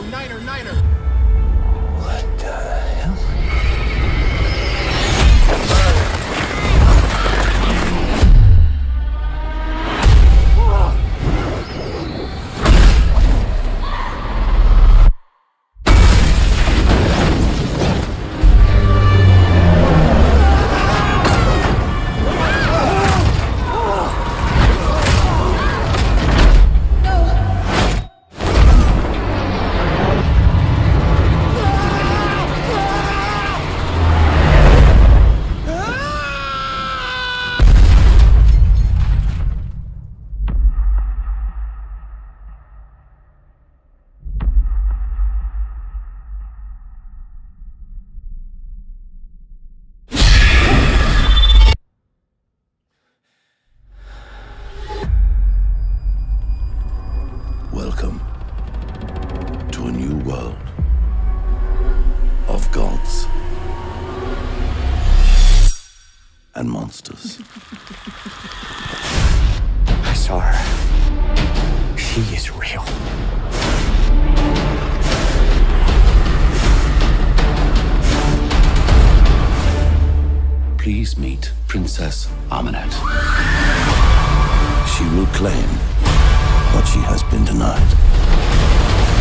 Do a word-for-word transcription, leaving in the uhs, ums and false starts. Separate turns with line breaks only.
Niner, Niner.
What the hell? Welcome to a new world of gods and monsters.
I saw her. She is real.
Please meet Princess Amunet. She will claim what she has been denied.